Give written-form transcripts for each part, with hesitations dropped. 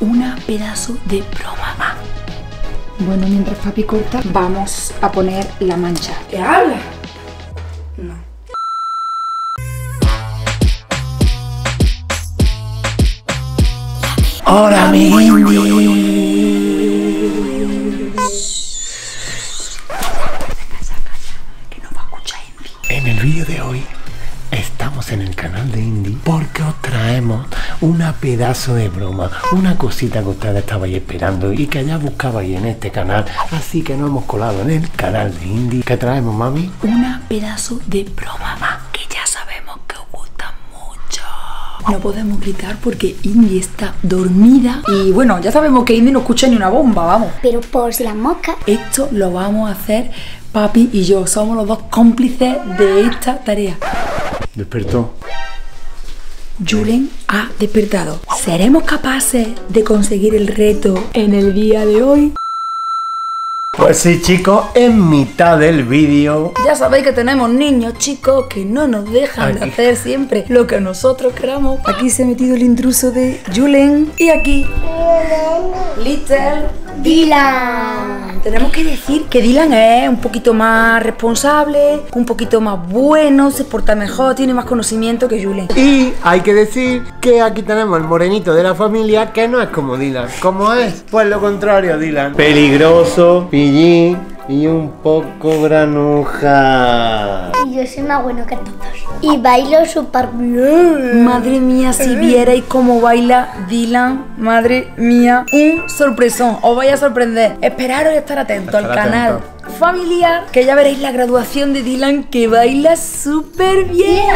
una pedazo de broma. Bueno, mientras papi corta, vamos a poner la mancha. ¿Qué habla? No. Hola, amiguitos. Que no va a escuchar Indy. En el vídeo de hoy estamos en el canal de Indy porque os traemos una pedazo de broma, una cosita que ustedes estabais esperando y que ya buscabais en este canal, así que nos hemos colado en el canal de Indy. ¿Qué traemos, mami? Una pedazo de broma que ya sabemos que os gusta mucho. No podemos gritar porque Indy está dormida y bueno, ya sabemos que Indy no escucha ni una bomba, vamos. Pero por si las moscas. Esto lo vamos a hacer papi y yo, somos los dos cómplices de esta tarea. Despertó. Julen ha despertado. ¿Seremos capaces de conseguir el reto en el día de hoy? Pues sí, chicos, en mitad del vídeo. Ya sabéis que tenemos niños, chicos, que no nos dejan de hacer siempre lo que nosotros queramos. Aquí se ha metido el intruso de Julen y aquí Little Dylan. Tenemos que decir que Dylan es un poquito más responsable, un poquito más bueno, se porta mejor, tiene más conocimiento que Julen. Y hay que decir que aquí tenemos el morenito de la familia que no es como Dylan. ¿Cómo es? Pues lo contrario a Dylan. Peligroso, pillín y un poco granuja. Y yo soy más bueno que todos. Y bailo súper bien. Madre mía, si vierais cómo baila Dylan, madre mía, un sorpresón, os vais a sorprender. Esperaros y estar atentos al canal familiar, que ya veréis la graduación de Dylan, que baila súper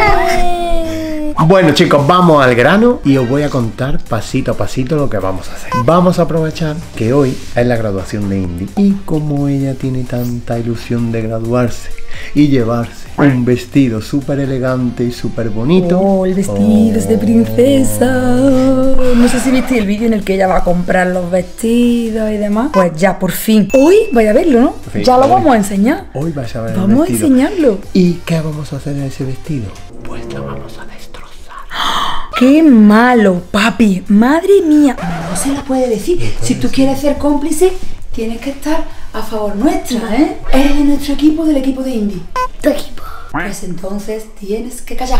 bien. Bueno, chicos, vamos al grano y os voy a contar pasito a pasito lo que vamos a hacer. Vamos a aprovechar que hoy es la graduación de Indy y como ella tiene tanta ilusión de graduarse y llevarse un vestido súper elegante y súper bonito. Oh, el vestido es de princesa. No sé si viste el vídeo en el que ella va a comprar los vestidos y demás. Pues ya, por fin. Hoy vais a verlo, ¿no? Sí, ya lo hoy. vamos a enseñar. Hoy vais a ver el Vamos a vestido. enseñarlo. ¿Y qué vamos a hacer en ese vestido? Pues lo vamos a destrozar. ¡Qué malo, papi! ¡Madre mía! No se lo puede decir. Si tú quieres ser cómplice, tienes que estar a favor nuestra, ¿eh? Eres de nuestro equipo, del equipo de Indy. Tu equipo. Pues entonces tienes que callar.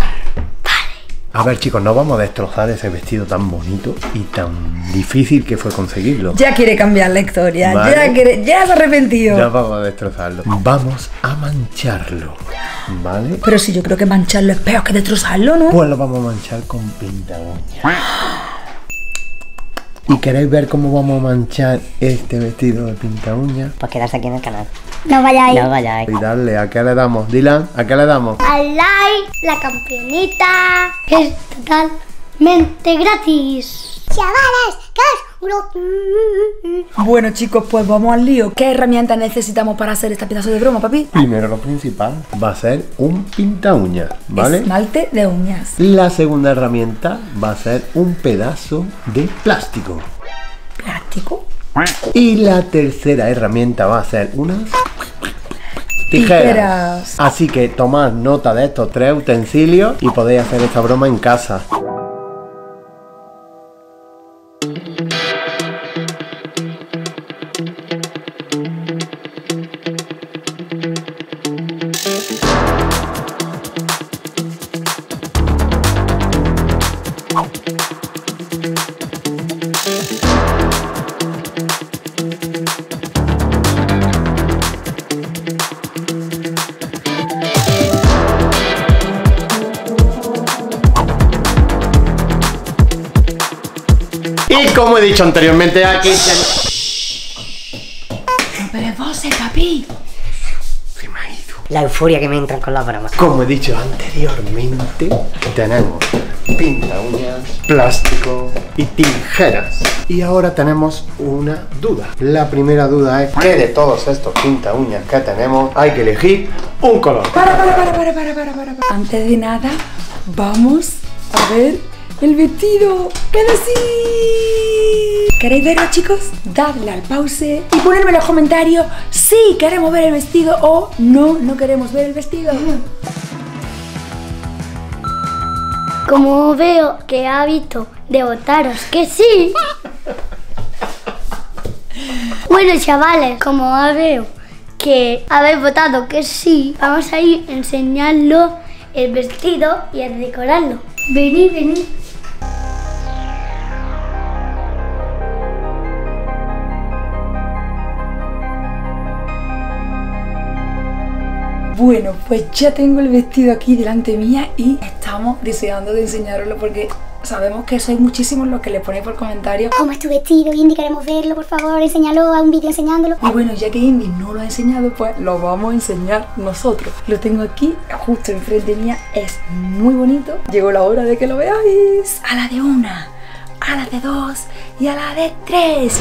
A ver, chicos, no vamos a destrozar ese vestido tan bonito y tan difícil que fue conseguirlo. Ya quiere cambiar la historia. Vale. Ya se ha arrepentido. No vamos a destrozarlo. Vamos a mancharlo, ¿vale? Pero si yo creo que mancharlo es peor que destrozarlo, ¿no? Pues lo vamos a manchar con pinta uña. ¿Y queréis ver cómo vamos a manchar este vestido de pinta uña? Pues quedarse aquí en el canal. No vayáis. No vayáis. Y darle, ¿a qué le damos? Dylan, ¿a qué le damos? Al like, la campanita, que es totalmente gratis. Chavales, que es Bueno, chicos, pues vamos al lío. ¿Qué herramientas necesitamos para hacer este pedazo de broma, papi? Primero lo principal va a ser un pinta uña, ¿vale? Esmalte de uñas. La segunda herramienta va a ser un pedazo de plástico. ¿Plástico? Y la tercera herramienta va a ser unas tijeras. Así que tomad nota de estos 3 utensilios y podéis hacer esta broma en casa. Y como he dicho anteriormente, aquí No pegues voces, papi. se me ha ido. La euforia que me entran con las bromas. Como he dicho anteriormente, tenemos pinta uñas, plástico y tijeras. Y ahora tenemos una duda. La primera duda es que de todos estos pinta uñas que tenemos hay que elegir un color. Para. Antes de nada, vamos a ver el vestido. ¡Queda así! ¿Queréis verlo, chicos? Dadle al pause y ponedme en los comentarios si queremos ver el vestido o no queremos ver el vestido. Como veo que ha visto de votaros que sí, Bueno, chavales, como veo que habéis votado que sí, vamos a ir a enseñarlo el vestido y a decorarlo. Venid, venid. Bueno, pues ya tengo el vestido aquí delante mía y estamos deseando de enseñaroslo porque sabemos que sois muchísimos los que le ponéis por comentarios. ¿Cómo es tu vestido, Indy? Queremos verlo, por favor, enséñalo a un vídeo enseñándolo. Y bueno, ya que Indy no lo ha enseñado, pues lo vamos a enseñar nosotros. Lo tengo aquí, justo enfrente mía, es muy bonito. Llegó la hora de que lo veáis. A la de 1, a la de 2 y a la de 3.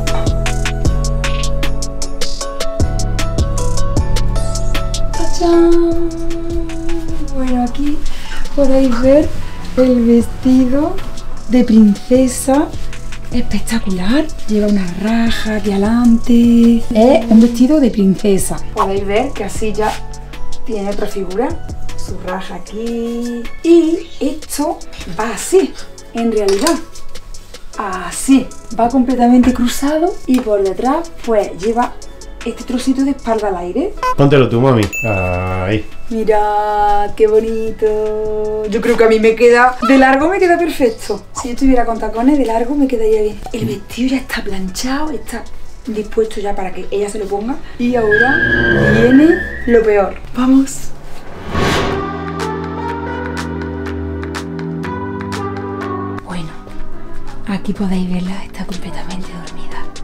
¡Tachán! Bueno, aquí podéis ver el vestido de princesa. Espectacular, lleva una raja aquí adelante. Es un vestido de princesa. Podéis ver que así ya tiene otra figura, su raja aquí. Y esto va así, en realidad. Así, va completamente cruzado y por detrás pues lleva este trocito de espalda al aire. Póntelo tú, mami. Ahí. Mira, qué bonito. Yo creo que a mí me queda, de largo me queda perfecto. Si yo estuviera con tacones, de largo me quedaría bien. El vestido ya está planchado, está dispuesto ya para que ella se lo ponga. Y ahora viene lo peor. Vamos. Bueno, aquí podéis verla, está completamente dormida.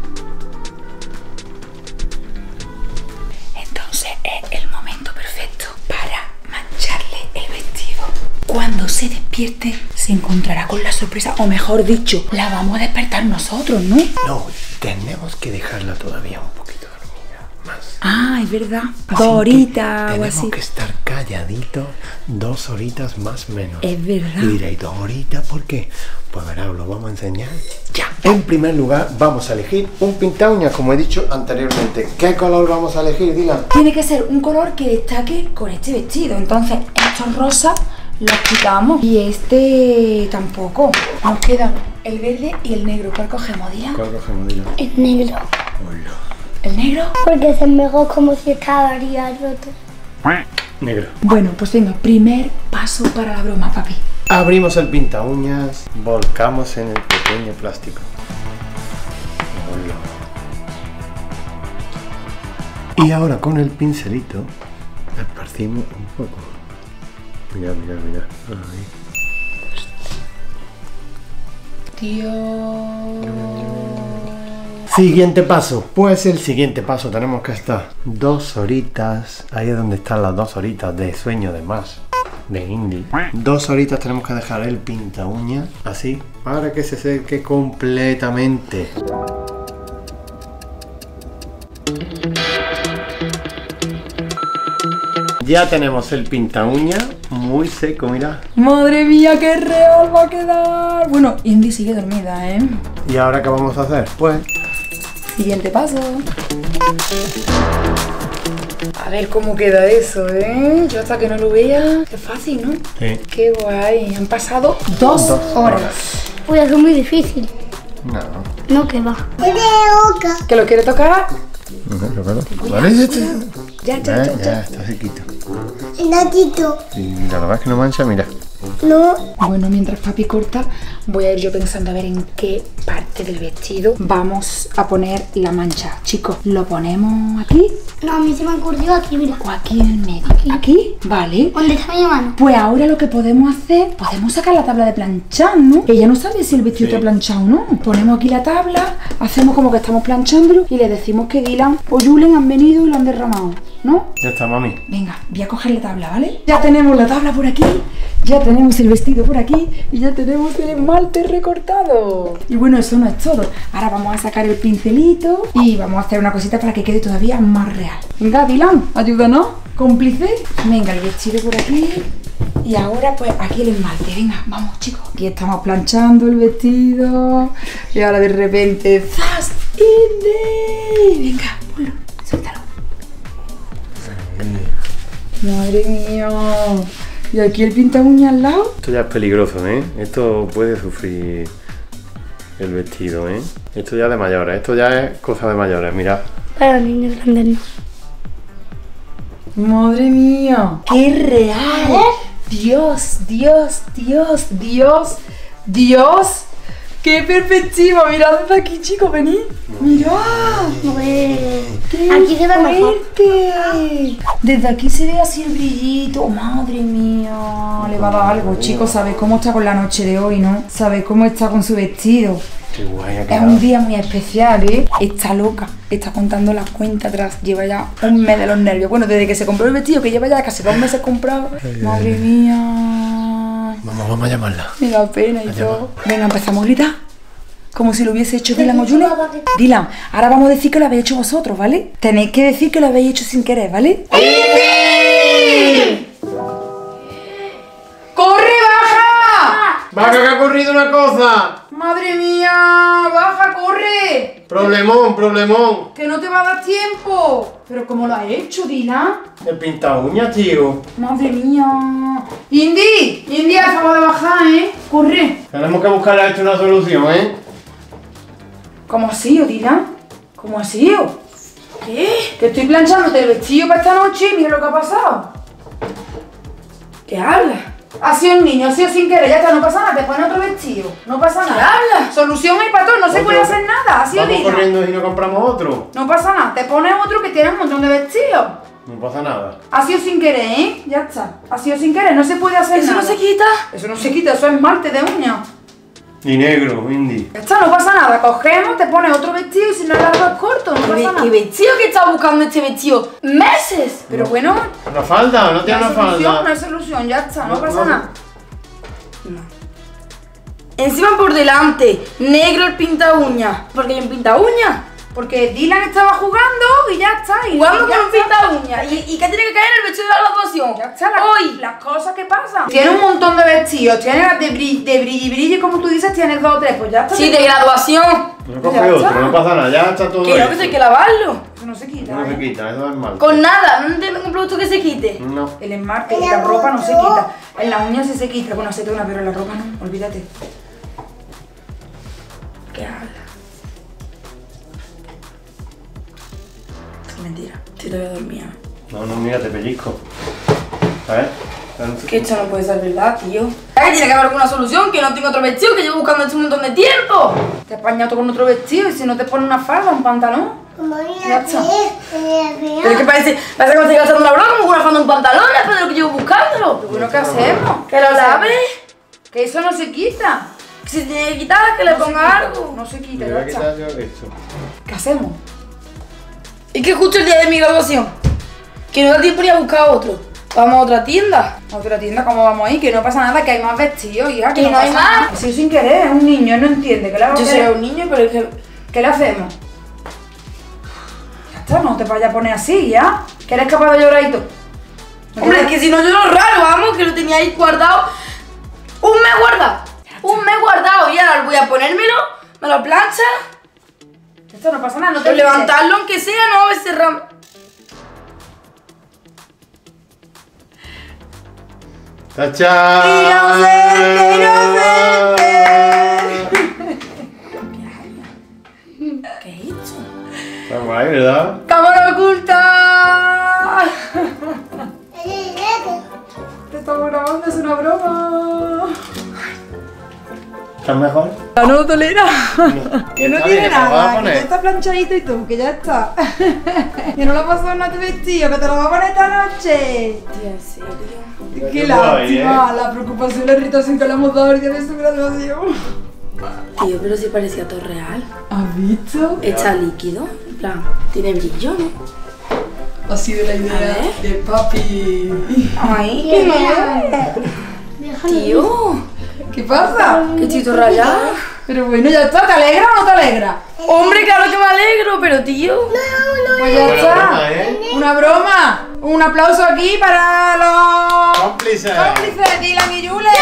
Es el momento perfecto para mancharle el vestido. Cuando se despierte, se encontrará con la sorpresa, o mejor dicho, la vamos a despertar nosotros, ¿no? No, tenemos que dejarla todavía un poquito dormida. Más. Ah, es verdad. Así 2 horitas o tenemos así. que estar calladito 2 horitas más o menos. Es verdad. Y diréis, 2 horitas, ¿por qué? Pues verá, os lo vamos a enseñar ya. En primer lugar, vamos a elegir un pinta uñas, como he dicho anteriormente. ¿Qué color vamos a elegir, Dylan? Tiene que ser un color que destaque con este vestido. Entonces, estos rosas los quitamos. Y este tampoco. Nos quedan el verde y el negro. ¿Cuál cogemos, Dylan? ¿Cuál cogemos, Dylan? El negro. Hola. ¿El negro? Porque se me mejor como si estaría roto. Negro. Bueno, pues venga, primer paso para la broma, papi. Abrimos el pinta uñas, volcamos en el pequeño plástico. Hola. Y ahora con el pincelito esparcimos un poco. Mira, mira, mira. Ahí. Dios. Siguiente paso. Pues el siguiente paso tenemos que estar 2 horitas. Ahí es donde están las 2 horitas de sueño de más. De Indy. 2 horitas tenemos que dejar el pinta uña así para que se seque completamente. Ya tenemos el pinta uña muy seco, mira. Madre mía, qué real va a quedar. Bueno, Indy sigue dormida, ¿eh? ¿Y ahora qué vamos a hacer? Pues Siguiente paso. A ver cómo queda eso, ¿eh? Yo hasta que no lo vea, es fácil, ¿no? sí. Qué guay. Han pasado 2 horas. Uy, eso es muy difícil. No. No, que va. ¿Que lo quiere tocar? ¿Vale? Ya, Ya está sequito. Gatito. Y la verdad es que no mancha, mira. No. Bueno, mientras papi corta, voy a ir yo pensando a ver en qué parte del vestido vamos a poner la mancha. Chicos, ¿lo ponemos aquí No, a mí se me ocurrió aquí, mira. o aquí en el medio? ¿Aquí? Vale. ¿Dónde está mi mano? Pues ahora lo que podemos hacer, podemos sacar la tabla de planchar, ¿no? Ella no sabe si el vestido Sí. está planchado o no. Ponemos aquí la tabla, hacemos como que estamos planchándolo y le decimos que Dylan o Julen han venido y lo han derramado, ¿no? Ya está, mami. Venga, voy a coger la tabla, ¿vale? Ya tenemos la tabla por aquí, ya tenemos el vestido por aquí y ya tenemos el esmalte recortado. Y bueno, eso no es todo. Ahora vamos a sacar el pincelito y vamos a hacer una cosita para que quede todavía más real. Venga, Dylan, ayúdanos, cómplice. Venga, el vestido por aquí. Y ahora pues aquí el esmalte. Venga, vamos, chicos. Aquí estamos planchando el vestido. Y ahora de repente ¡zas! ¡Indy! Venga, ponlo, suéltalo. Madre mía. Y aquí el pinta uña al lado. Esto ya es peligroso, ¿eh? Esto puede sufrir el vestido, ¿eh? Esto ya es de mayores, esto ya es cosa de mayores, mirad. Para los niños grandes no. Madre mía, qué real. Dios, Dios, Dios, Dios, Dios. ¡Qué perspectiva! Mirad desde aquí, chicos, venid. Mirad. Aquí se ve mejor. fuerte. Desde aquí se ve así el brillito. Madre mía. Le va a dar algo, chicos. ¿Sabéis cómo está con la noche de hoy, no? ¿Sabéis cómo está con su vestido? Qué guay ha Es quedado. un día muy especial, ¿eh? Está loca, está contando las cuentas atrás. Lleva ya un mes de los nervios. Bueno, desde que se compró el vestido, que lleva ya casi 2 meses comprado. Madre mía. Vamos a llamarla. Me da pena y todo. Venga, empezamos a gritar. Como si lo hubiese hecho Dylan o Julen. Dylan, ahora vamos a decir que lo habéis hecho vosotros, ¿vale? Tenéis que decir que lo habéis hecho sin querer, ¿vale? ¡Corre, baja! ¡Vaca, que ha ocurrido una cosa! ¡Madre mía! ¡Baja, corre! Problemón. ¡Que no te va a dar tiempo! ¿Pero cómo lo has hecho, Dylan? El pinta uñas, tío. ¡Madre mía! ¡Indy, al favor de bajar, ¿eh? ¡Corre! Tenemos que buscarle a esto una solución, ¿eh? ¿Cómo ha sido, Dylan? ¿Cómo ha sido? ¿Qué? Que estoy planchándote el vestido para esta noche y mira lo que ha pasado. ¿Qué hablas? Ha sido un niño, ha sido sin querer, ya está, no pasa nada, te pones otro vestido. No pasa nada. ¿Qué hablas? Solución hay para todo, no se Otro. puede hacer nada, ha sido Vamos Dylan. corriendo y no compramos otro. No pasa nada, te pones otro que tiene un montón de vestidos. No pasa nada. Ha sido sin querer, ¿eh? Ya está. Ha sido sin querer, no se puede hacer ¿Eso nada. no se quita? Eso no se quita, eso es esmalte de uñas. Y negro, Indy. Ya está, no pasa nada. Cogemos, te pones otro vestido y si no es largo es corto, no pasa nada. ¿Qué vestido que estaba buscando este vestido? ¡Meses! Pero bueno, ¿Una falda? ¿No tiene no una hay solución, no falda? hay solución, ya está, no No, pasa no. nada. Encima por delante, negro el pinta uña. Porque hay un pinta uña. Porque Dylan estaba jugando y ya está. Y Jugando ya con un está. pinta uña. ¿Y qué tiene que caer el vestido de la graduación? Ya está, Hoy. las cosas que pasan. Tiene un montón de vestidos, tiene las de brilli, como tú dices, tienes 2 o 3, pues ya está. Sí, de graduación. No coge Ya otro, está. no pasa nada, ya está todo Que no, que hecho. hay que lavarlo. Eso no se quita. Eso no se ¿eh? quita, eso es mal. Con nada, no tengo un producto que se quite. No. El esmalte y la ropa no se quita. En la uña sí se quita con acetona, pero en la ropa no, olvídate. ¿Qué habla? Es mentira, si te voy a dormir. No, mira, te pellizco. A ver. Que esto no puede ser verdad, tío. Que tiene que haber alguna solución, que no tengo otro vestido, que llevo buscando este un montón de tiempo. Te has bañado con otro vestido y si no te pones una falda, un pantalón. Ya está. Pero es que parece que me estoy gastando una broma, como una falda un pantalón, después de lo que llevo buscándolo. Pero bueno, ¿qué hacemos? Que lo lave, Que eso no se quita. que se tiene que quitar, que le No se ponga quita, algo. No se quita, Me voy ya a está. quitar yo esto. ¿Qué hacemos? Y que justo el día de mi graduación, que no da tiempo ni a buscar otro. Vamos a otra tienda. A otra tienda, ¿cómo vamos ahí? Que no pasa nada, que hay más vestidos, hija. Que no hay pasa más. nada. Si sin querer, es un niño, no entiende. ¿Qué le vamos Yo a soy hacer? un niño, pero es que... ¿Qué le hacemos? Ya está, no te vayas a poner así, ¿ya? Que eres capaz de llorar y todo. Hombre, es que si no yo lo raro, vamos, que lo tenía ahí guardado. Un mes guardado. Un mes guardado y ahora voy a ponérmelo, me lo plancha, Esto no pasa nada, no te pues levantarlo aunque sea, no, ese ram... ¡Tachán! ¿Qué he hecho? Está guay, ¿verdad? ¡Cámara oculta! Te estamos grabando, es una broma. ¿Estás mejor? La no tolera. Que no Está tiene bien, ¿te lo vas a nada, que poner? ya está planchadito y todo, que ya está. Que no lo pasó en tu vestido, que te lo va a poner esta noche. Tía, ¿en serio? Qué guay, lástima, la preocupación y la irritación que le hemos dado el día de su graduación. Tío, pero si parecía todo real. ¿Has visto? Está líquido, en plan, tiene brillo, ¿no? Ha sido la idea ver. de papi. Ay, qué mal. Tío, ¿Qué pasa? que estoy todo rayada. Pero bueno, ya está, ¿te alegra o no te alegra? Hombre, claro que me alegro, pero tío... Pues ya Buena está. broma, ¿eh? Una broma. Un aplauso aquí para los ¡Cómplices! cómplices, Dylan y Julen.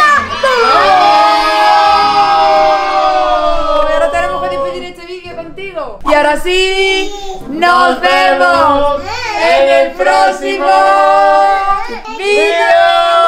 Y ahora tenemos que despedir este vídeo contigo. Y ahora sí, nos vemos en el próximo vídeo.